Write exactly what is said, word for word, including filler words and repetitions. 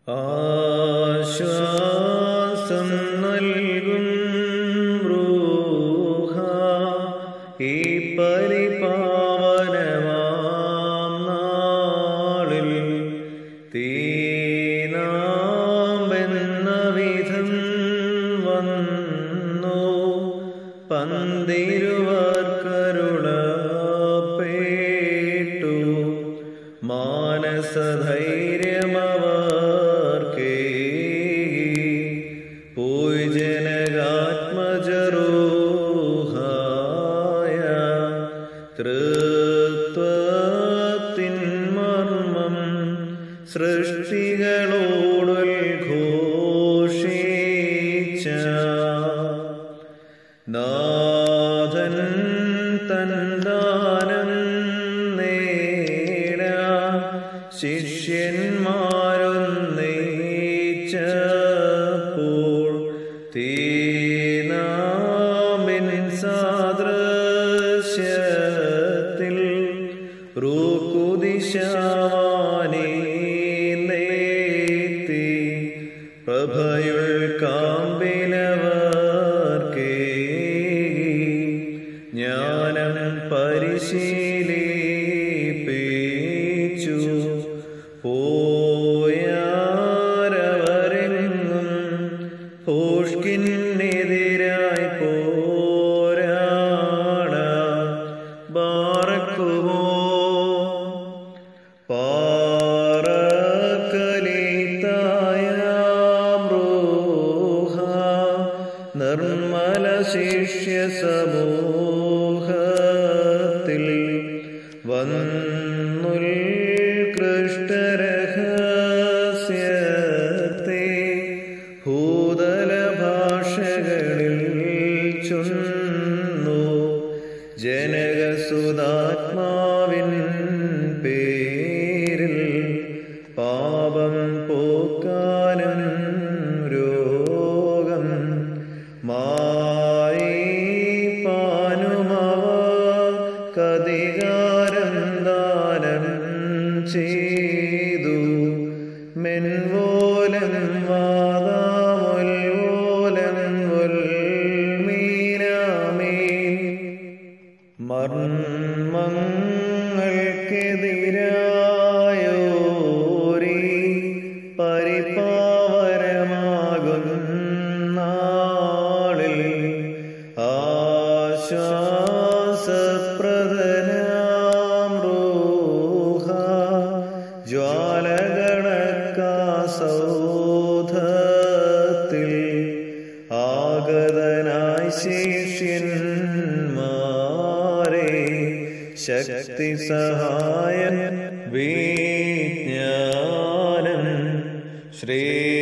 ആശ്വാസം നൽകും റൂഹ ഈ പരിപാവനമാം നാളിൽ തീനാമ്പെന്ന വിധം വന്നു പന്തിരുവർക്കരുളപ്പെട്ടു മാനസധൈര്യമവർക്കേ പോയി ജനകാത്മജരൂഹായ തൃത്വത്തിൻ മർമ്മം സൃഷ്ടികളോടുദ്ഘോഷിച്ച നാഥൻ തൻ ദാനം നേടാൻ ശിഷ്യന്മാരൊന്നിച്ചപ്പോൾ തീനാമ്പിൻ സാദൃശ്യത്തിൽ റൂക്കുദിശാവാനേത്തി പ്രഭയുൾ കാമ്പിലവർക്കേ ജ്ഞാനം പരിശീലിപ്പിച്ചു പോയാരവരെങ്ങും ഭോഷ്കിനെതിരായി പോരാട ബാറക്കുമോ പാറക്കലിത്തായാം റൂഹ നിർമ്മല ശിഷ്യ സമൂഹത്തിൽ വന്നുൽകൃഷ്ടരഹസ്യത്തെ ഭൂതല ഭാഷകളിൽ ചൊന്നു ജനകസുതാത്മാവിൻ പേരിൽ പാപം പോക്കാനും രോഗം മായിപ്പാനുമവക്കധികാരം ദാനം ചെയ്തു മെൻവോലം വാദാമുൽവോലം ഉൽമീനാമീൻ മർമ്മങ്ങൾക്കെതിരായോരീ പരിപാവനമാകും നാളിൽ ആശ്വാസപ്രദനാം റൂഹ ജ്വാലകണക്കാസൗധത്തിൽ ആഗതനായി ശിഷ്യന്മാരെ ശക്തി സഹായം വിജ്ഞാനം ശ്രേ